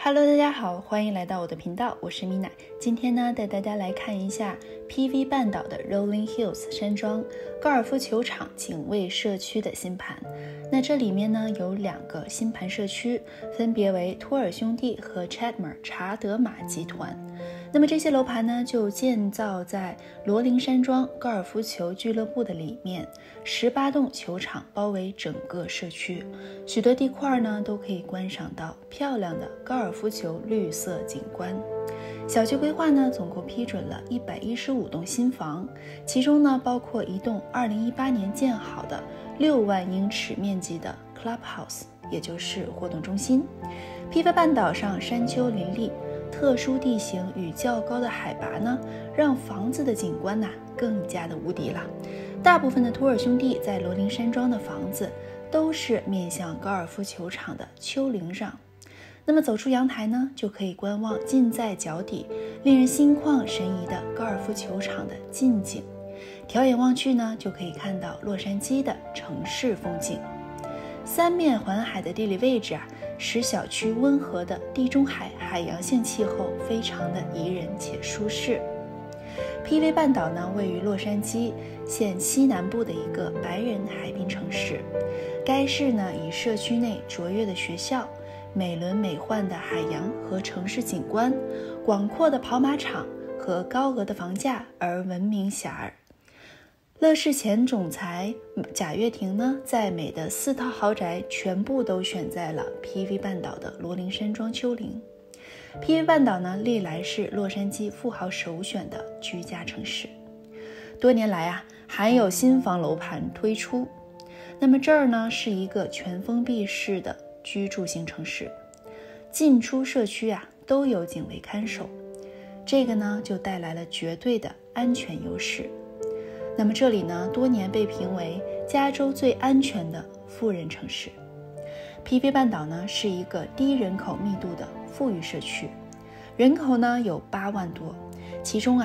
Hello， 大家好，欢迎来到我的频道，我是米娜。今天呢，带大家来看一下 PV 半岛的 Rolling Hills 山庄高尔夫球场警卫社区的新盘。那这里面呢有2个新盘社区，分别为托尔兄弟和 Chadmer 查德玛集团。那么这些楼盘呢就建造在罗林山庄高尔夫球俱乐部的里面，18栋球场包围整个社区，许多地块呢都可以观赏到漂亮的高尔夫球绿色景观。小区规划呢总共批准了115栋新房，其中呢包括一栋2018年建好的6万英尺面积的 Clubhouse， 也就是活动中心。PV 半岛上山丘林立，特殊地形与较高的海拔呢，让房子的景观更加的无敌了。大部分的托尔兄弟在罗林山庄的房子都是面向高尔夫球场的丘陵上，那么走出阳台呢，就可以观望近在脚底、令人心旷神怡的高尔夫球场的近景。瞟眼望去呢，就可以看到洛杉矶的城市风景。三面环海的地理位置使小区温和的地中海海洋性气候非常的宜人且舒适。PV 半岛呢，位于洛杉矶县西南部的一个白人海滨城市。该市呢，以社区内卓越的学校、美轮美奂的海洋和城市景观、广阔的跑马场和高额的房价而闻名遐迩。乐视前总裁贾跃亭呢，在美的4套豪宅全部都选在了 PV 半岛的罗林山庄丘陵。PV 半岛呢，历来是洛杉矶富豪首选的居家城市。多年来还有新房楼盘推出。那么这儿呢，是一个全封闭式的居住型城市，进出社区都有警卫看守，这个呢就带来了绝对的安全优势。那么这里呢，多年被评为加州最安全的富人城市。PV 半岛呢，是一个低人口密度的富裕社区，人口呢有8万多，其中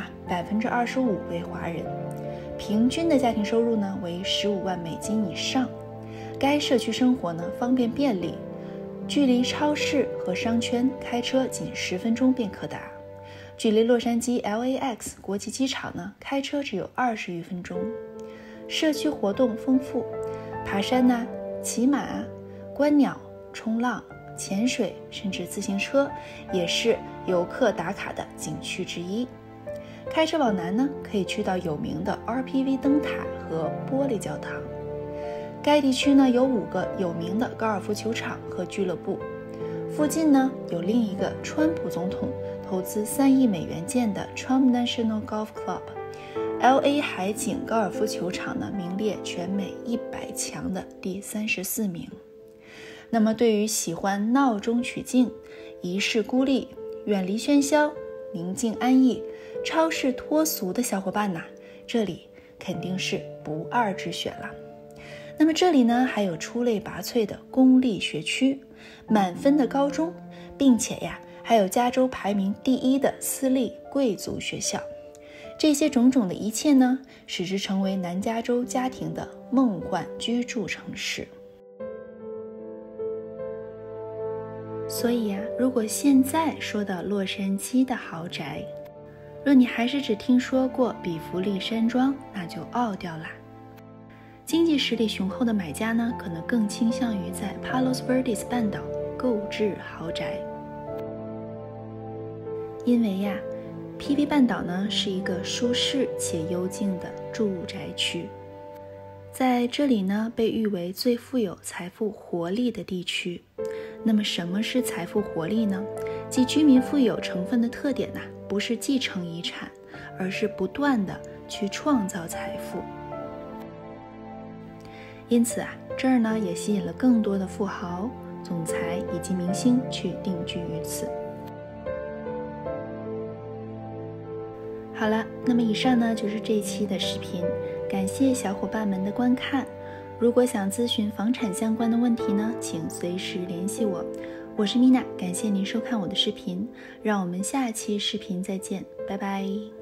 25%为华人，平均的家庭收入呢为15万美金以上。该社区生活呢方便便利，距离超市和商圈开车仅10分钟便可达。距离洛杉矶 LAX 国际机场呢，开车只有20余分钟。社区活动丰富，爬山骑马观鸟、冲浪、潜水，甚至自行车也是游客打卡的景区之一。开车往南呢，可以去到有名的 RPV 灯塔和玻璃教堂。该地区呢有5个有名的高尔夫球场和俱乐部，附近呢有另一个川普总统投资3亿美元建的 Trump National Golf Club。LA 海景高尔夫球场呢，名列全美100强的第34名。那么对于喜欢闹中取静、一世孤立、远离喧嚣、宁静安逸、超世脱俗的小伙伴这里肯定是不二之选了。那么这里呢，还有出类拔萃的公立学区、满分的高中，并且还有加州排名第1的私立贵族学校。这些种种的一切呢，使之成为南加州家庭的梦幻居住城市。所以如果现在说到洛杉矶的豪宅，若你还是只听说过比弗利山庄，那就傲掉啦。经济实力雄厚的买家呢，可能更倾向于在 Palos Verdes 半岛购置豪宅。因为PV 半岛呢是一个舒适且幽静的住宅区，在这里呢被誉为最富有财富活力的地区。那么什么是财富活力呢？即居民富有成分的特点不是继承遗产，而是不断的去创造财富。因此这儿呢也吸引了更多的富豪、总裁以及明星去定居于此。好了，那么以上呢就是这一期的视频，感谢小伙伴们的观看。如果想咨询房产相关的问题呢，请随时联系我。我是米娜，感谢您收看我的视频，让我们下期视频再见，拜拜。